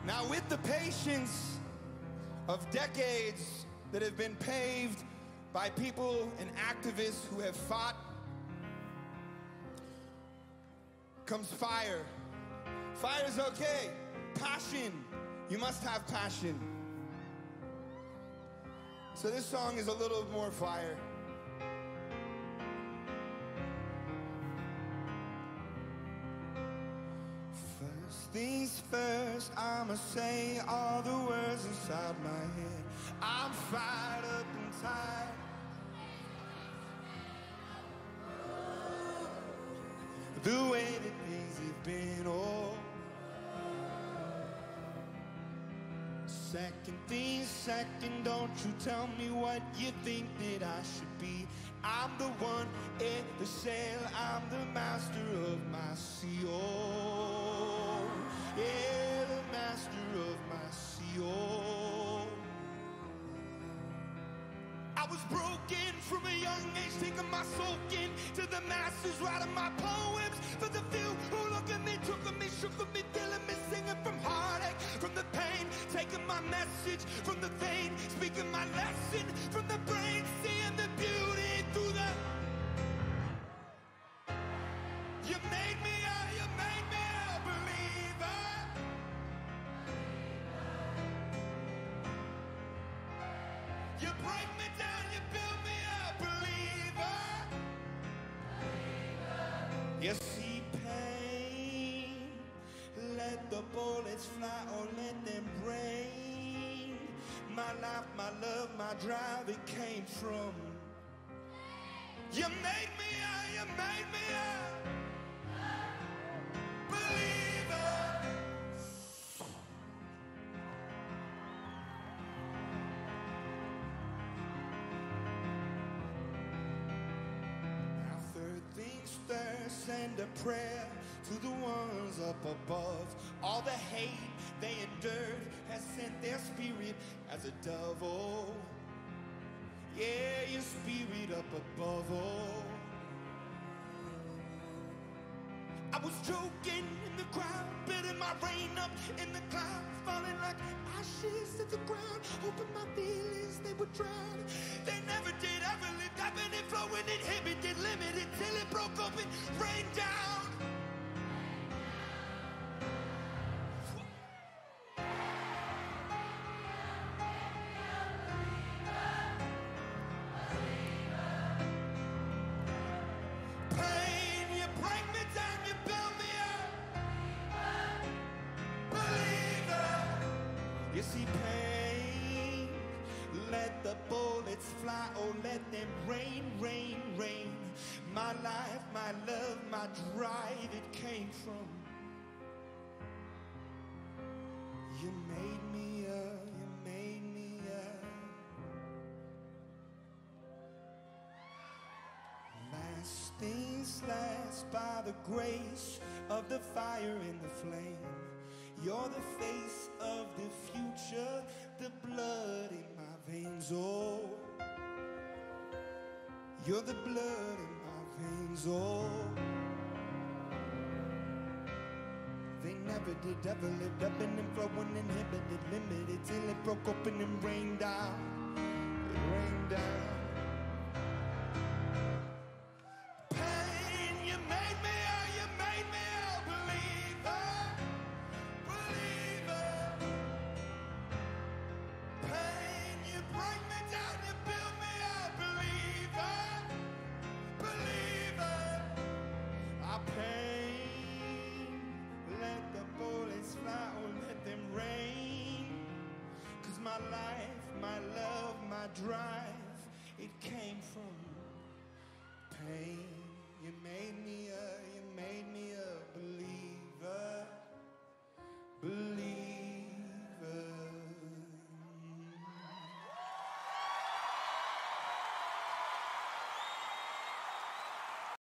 Now, with the patience of decades that have been paved by people and activists who have fought, comes fire. Fire's okay. Passion. You must have passion. So this song is a little more fire. First things first, I'ma say all the words inside my head. I'm fired up and tired. The way that things have been, oh. Second things second, don't you tell me what you think that I should be. I'm the one in the sail, I'm the master of my sea, oh. Yeah, the master of my sea, oh. I was broken from a young age, taking my soul in to the masses, writing my poems for the few who look at me, took at me, shook at me, feeling me, singing from heartache, from the pain, taking my message from the vein, speaking my lesson from the brain, seeing the beauty through the. You made me a believer. You break me down, you build me a believer. You see pain, let the bullets fly or let them rain. My life, my love, my drive, it came from. You made me a believer. Now third things first, send a prayer to the ones up above. All the hate they endured has sent their spirit as a dove, oh. Yeah, your spirit up above, oh. I was choking in the crowd, building my rain up in the clouds, falling like ashes to the ground, hoping my feelings they would drown. They never did, ever lived, ebbing and flowing, inhibited, limited, till it broke open, rained down. You see pain, let the bullets fly, oh let them rain, rain, rain. My life, my love, my drive, it came from. You made me last things last, by the grace of the fire and the flame. You're the face of the future, the blood in my veins, oh. You're the blood in my veins, oh. They never did, ever lived, ebbing and flowing, inhibited, limited, till it broke open and rained down. It rained down. My life, my love, my drive, it came from pain. You made me